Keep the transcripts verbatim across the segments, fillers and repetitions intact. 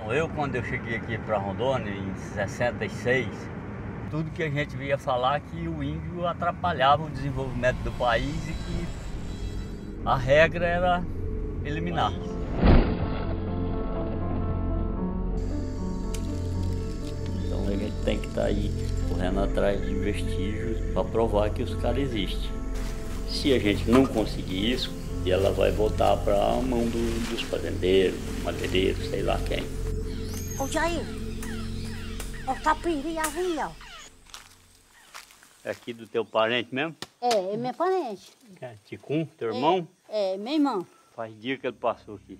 Eu, quando eu cheguei aqui para Rondônia, em sessenta e seis, tudo que a gente via falar que o índio atrapalhava o desenvolvimento do país e que a regra era eliminar. Então a gente tem que estar aí correndo atrás de vestígios para provar que os caras existem. Se a gente não conseguir isso, ela vai voltar para a mão do, dos fazendeiros, madeireiros, sei lá quem. Ô Jair, ó o tapiri aí, ó. É aqui do teu parente mesmo? É, é meu parente. É, Ticum, teu irmão? É, é, meu irmão. Faz dia que ele passou aqui.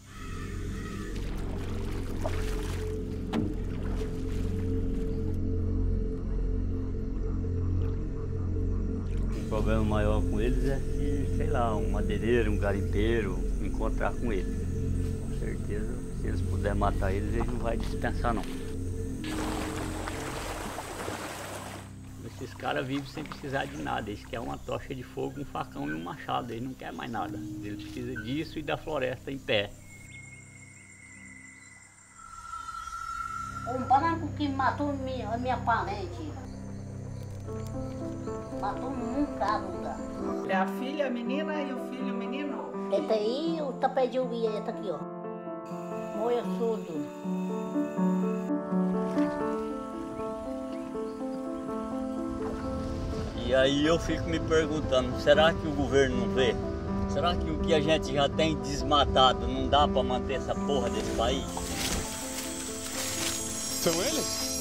O problema maior com eles é que, sei lá, um madeireiro, um garimpeiro, encontrar com eles. Com certeza, se eles puderem matar eles, eles não vão dispensar não. Esses caras vivem sem precisar de nada, eles querem uma tocha de fogo, um facão e um machado, eles não querem mais nada. Eles precisam disso e da floresta em pé. Um branco que matou minha, a minha parente. Matou um bocado. É a filha a menina e o filho o menino? Esse aí, o tapete de uia, esse aqui, ó. Moia surdo. E aí eu fico me perguntando, será que o governo não vê? Será que o que a gente já tem desmatado não dá para manter essa porra desse país? São eles?